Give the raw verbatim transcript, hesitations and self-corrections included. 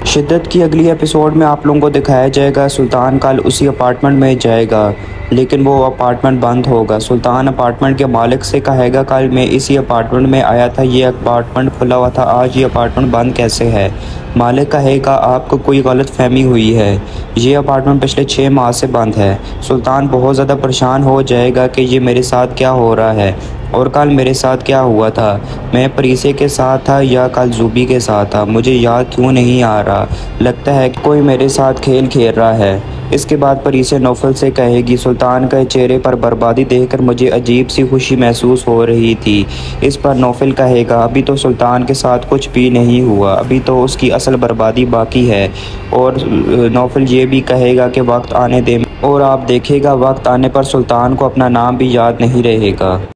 शिद्दत की अगली एपिसोड में आप लोगों को दिखाया जाएगा सुल्तान कल उसी अपार्टमेंट में जाएगा, लेकिन वो अपार्टमेंट बंद होगा। सुल्तान अपार्टमेंट के मालिक से कहेगा कल मैं इसी अपार्टमेंट में आया था, ये अपार्टमेंट खुला हुआ था, आज ये अपार्टमेंट बंद कैसे है। मालिक कहेगा आपको कोई गलत फहमी हुई है, ये अपार्टमेंट पिछले छः माह से बंद है। सुल्तान बहुत ज़्यादा परेशान हो जाएगा कि ये मेरे साथ क्या हो रहा है और कल मेरे साथ क्या हुआ था, मैं परीसे के साथ था या कल जूबी के साथ था, मुझे याद क्यों नहीं आ रहा, लगता है कि कोई मेरे साथ खेल खेल रहा है। इसके बाद परीसे नौफल से कहेगी सुल्तान के चेहरे पर बर्बादी देखकर मुझे अजीब सी खुशी महसूस हो रही थी। इस पर नौफल कहेगा अभी तो सुल्तान के साथ कुछ भी नहीं हुआ, अभी तो उसकी असल बर्बादी बाकी है। और नौफल ये भी कहेगा कि वक्त आने दे और आप देखेगा वक्त आने पर सुल्तान को अपना नाम भी याद नहीं रहेगा।